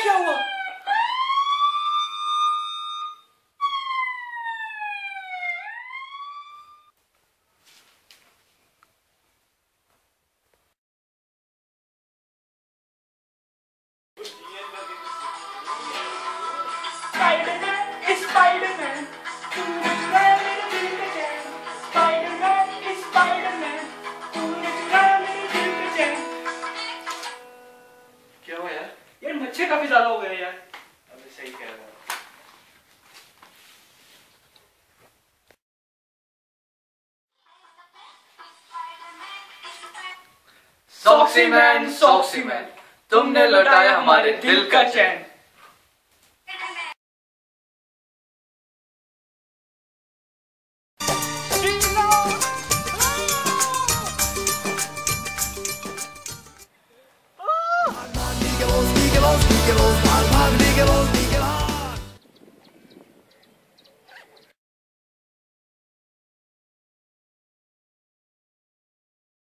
क्या हुआ? Spider-Man, तू चुरा मेरे दिल का चैन। Spider-Man is Spider-Man, तूने चुरा मेरे दिल का चैन। क्या हुआ यार? यार मच्छर काफी ज्यादा हो गए यार। अबे सही कह रहा है। Soxy man, तुमने लौटाया हमारे दिल का चैन।